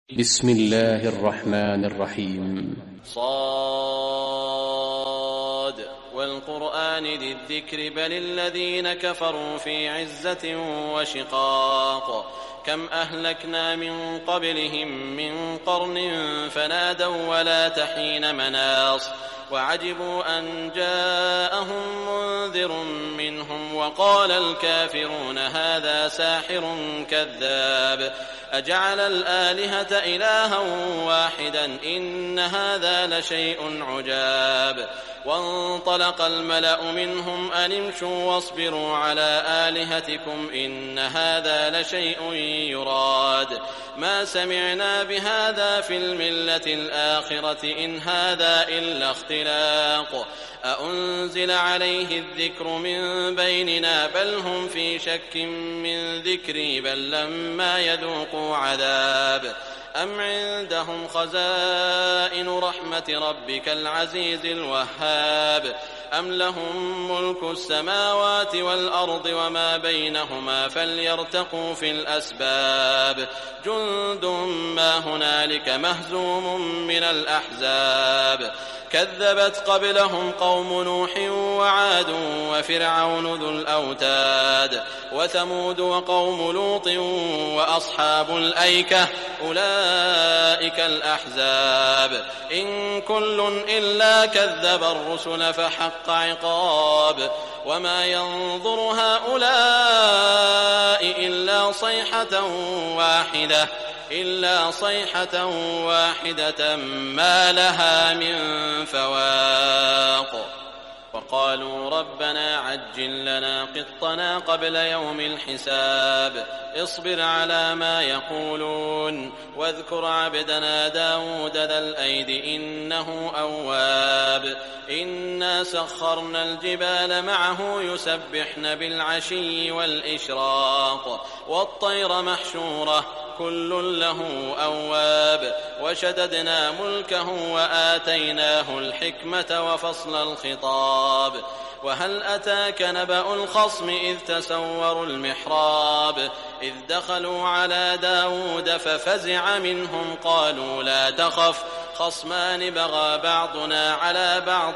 بسم الله الرحمن الرحيم. صاد والقرآن ذي الذكر بل الذين كفروا في عزة وشقاق كم أهلكنا من قبلهم من قرن فنادوا ولا تحين مناص وعجبوا أن جاءهم منذر منهم وقال الكافرون هذا ساحر كذاب أجعل الآلهة إلها واحدا إن هذا لشيء عجاب وانطلق الملأ منهم أن امشوا واصبروا على آلهتكم إن هذا لشيء يراد ما سمعنا بهذا في الملة الآخرة إن هذا إلا اختلاق أأنزل عليه الذكر من بيننا بل هم في شك من ذكري بل لما يذوقوا عذاب أم عندهم خزائن رحمة ربك العزيز الوهاب أم لهم ملك السماوات والأرض وما بينهما فليرتقوا في الأسباب جند ما هنالك مهزوم من الأحزاب كذبت قبلهم قوم نوح وعاد وفرعون ذو الأوتاد وثمود وقوم لوط وأصحاب الأيكة أولئك الأحزاب إن كل إلا كذب الرسل فحق عقاب وما ينظر هؤلاء إلا صيحة واحدة ما لها من فواق وقالوا ربنا عجل لنا قطنا قبل يوم الحساب اصبر على ما يقولون واذكر عبدنا داود ذا الأيد إنه أواب إنا سخرنا الجبال معه يسبحن بالعشي والإشراق والطير محشورة كل له أواب وشددنا ملكه وآتيناه الحكمة وفصل الخطاب وهل أتاك نبأ الخصم إذ تسوروا المحراب إذ دخلوا على داود ففزع منهم قالوا لا تخف خصمان بغى بعضنا على بعض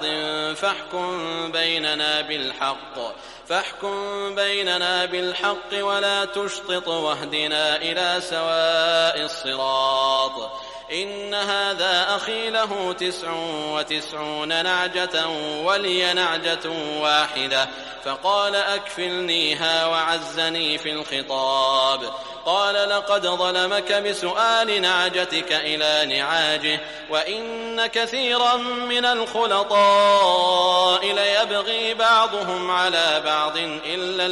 فاحكم بيننا بالحق ولا تشطط واهدنا إلى سواء الصراط إن هذا أخي له 99 نعجة ولي نعجة واحدة فقال أكفلنيها وعزني في الخطاب قال لقد ظلمك بسؤال نعجتك إلى نعاجه وإن كثيرا من الخلطاء ليبغي بعضهم على بعض إلا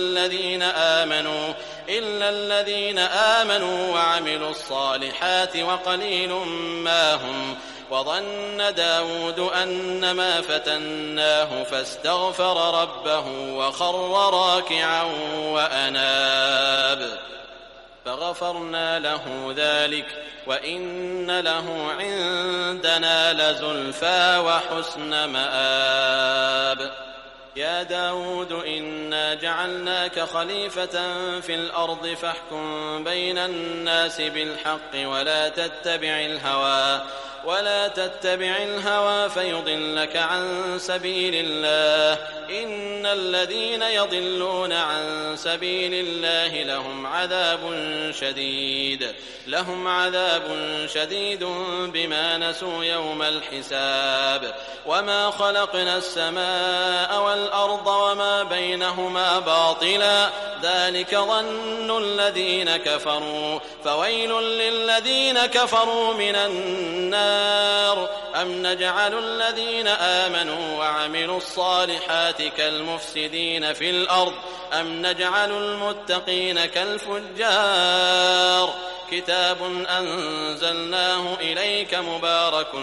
الذين آمنوا وعملوا الصالحات وقليل ما هم وظن داود أنما فتناه فاستغفر ربه وخر راكعا وأناب فغفرنا له ذلك وإن له عندنا لزلفى وحسن مآب يا داود إنا جعلناك خليفة في الأرض فاحكم بين الناس بالحق ولا تتبع الهوى فيضلك عن سبيل الله إن الذين يضلون عن سبيل الله لهم عذاب شديد بما نسوا يوم الحساب وما خلقنا السماء والأرض وما بينهما باطلا ذلك ظن الذين كفروا فويل للذين كفروا من النار أم نجعل الذين آمنوا وعملوا الصالحات كالمفسدين في الأرض أم نجعل المتقين كالفجار كتاب أنزلناه إليك مبارك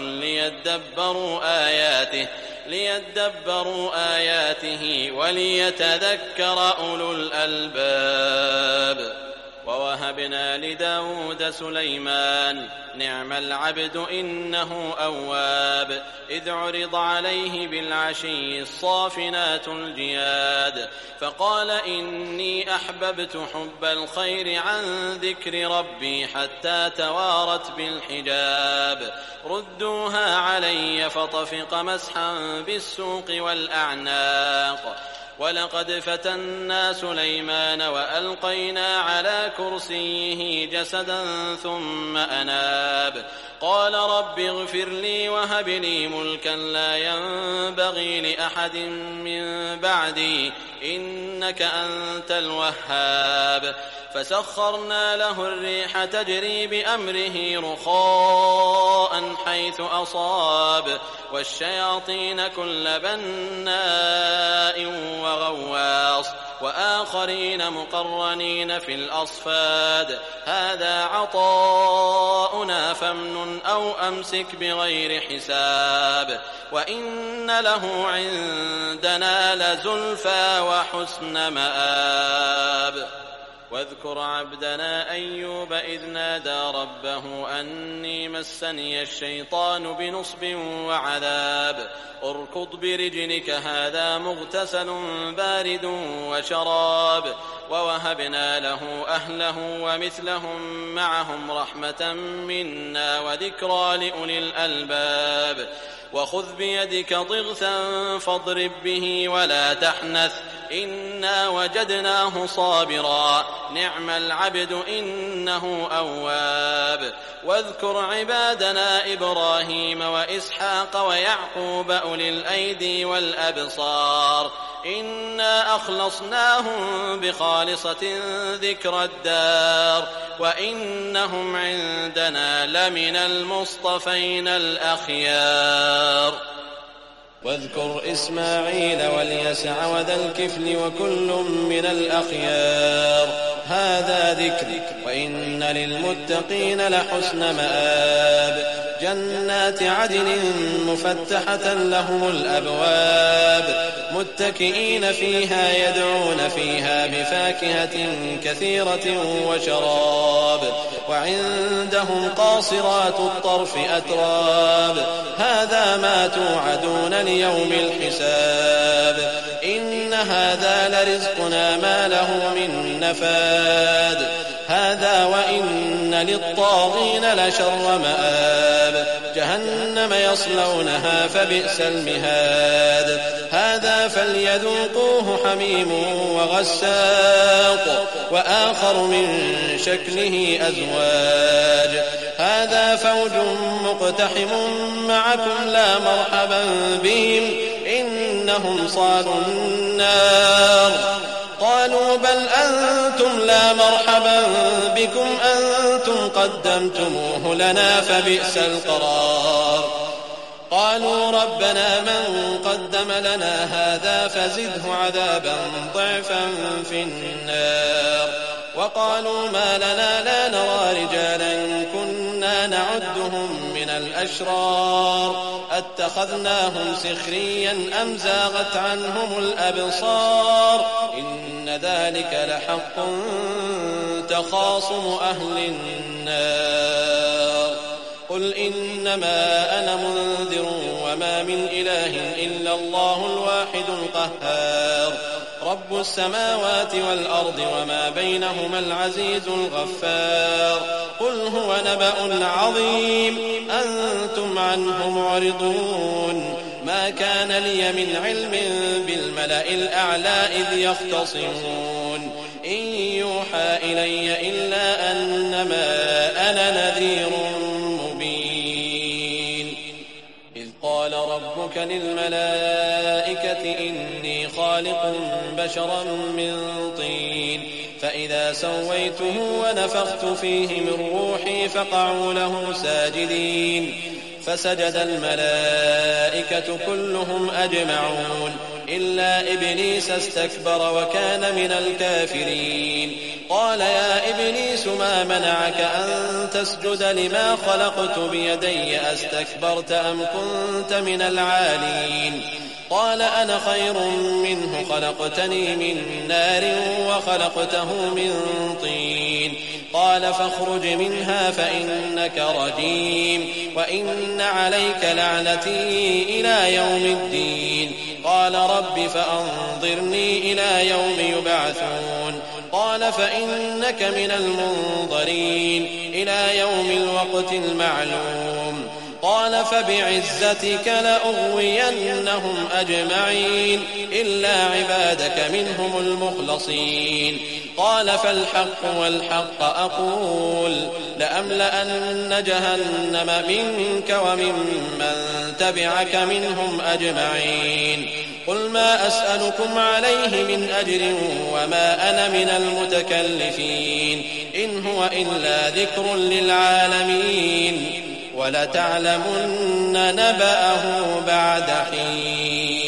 ليدبروا آياته وليتذكر أولو الألباب ووهبنا لداود سليمان نعم العبد إنه أواب إذ عرض عليه بالعشي الصافنات الجياد فقال إني أحببت حب الخير عن ذكر ربي حتى توارت بالحجاب ردوها علي فطفق مسحا بالسوق والأعناق ولقد فتنا سليمان وألقينا على كرسيه جسدا ثم أناب قال رب اغفر لي وهب لي ملكا لا ينبغي لأحد من بعدي إنك أنت الوهاب فسخرنا له الريح تجري بأمره رخاء حيث أصاب والشياطين كل بناء وغواص وآخرين مقرنين في الأصفاد هذا عطاؤنا فامنن أو أمسك بغير حساب وإن له عندنا لزلفى وحسن مآب واذكر عبدنا أيوب إذ نادى ربه أني مسني الشيطان بنصب وعذاب اركض برجلك هذا مغتسل بارد وشراب ووهبنا له أهله ومثلهم معهم رحمة منا وذكرى لأولي الألباب وخذ بيدك ضغثا فاضرب به ولا تحنث إنا وجدناه صابرا نعم العبد إنه أواب واذكر عبادنا إبراهيم وإسحاق ويعقوب أولي الأيدي والأبصار إنا أخلصناهم بخالصة ذكر الدار وإنهم عندنا لمن المصطفين الأخيار واذكر إسماعيل واليسع وذا الكفل وكل من الأخيار هذا ذكر وإن للمتقين لحسن مآب جنات عدن مفتحة لهم الأبواب متكئين فيها يدعون فيها بفاكهة كثيرة وشراب وعندهم قاصرات الطرف أتراب هذا ما توعدون ليوم الحساب إن هذا لرزقنا ما له من نفاد هذا وإن للطاغين لشر مآب جهنم يصلونها فبئس المهاد هذا فليذوقوه حميم وغساق وآخر من شكله أزواج هذا فوج مقتحم معكم لا مرحبا بهم إنهم صالوا النار قالوا بل أنتم لا مرحبا بكم أنتم قدمتموه لنا فبئس القرار قالوا ربنا من قدم لنا هذا فزده عذابا ضعفا في النار وقالوا ما لنا لا نرى رجالا كنا نعدهم من الأشرار أتخذناهم سخريا أم زاغت عنهم الأبصار إن ذلك لحق تخاصم أهل النار قل إنما أنا منذر وما من إله إلا الله الواحد القهار رب السماوات والأرض وما بينهما العزيز الغفار قل هو نبأ عظيم أنتم عنه معرضون ما كان لي من علم بالملأ الأعلى إذ يختصمون إن يوحى إلي إلا أنما أنا نذير مبين إذ قال ربك للملائكة إني خالق بشرا من طين فإذا سويته ونفخت فيه من روحي فقعوا له ساجدين فسجد الملائكة كلهم أجمعون إلا إبليس استكبر وكان من الكافرين قال يا إبليس ما منعك أن تسجد لما خلقت بيدي أستكبرت أم كنت من العالين قال أنا خير منه خلقتني من نار وخلقته من طين قال فاخرج منها فإنك رجيم وإن عليك لعنتي إلى يوم الدين قال رب فأنظرني إلى يوم يبعثون قال فإنك من المنظرين إلى يوم الوقت المعلوم قال فبعزتك لأغوينهم أجمعين إلا عبادك منهم المخلصين قال فالحق والحق أقول لأملأن جهنم منك وممن تبعك منهم أجمعين قل ما أسألكم عليه من أجر وما أنا من المتكلفين إن هو إلا ذكر للعالمين ولتعلمن نبأه بعد حين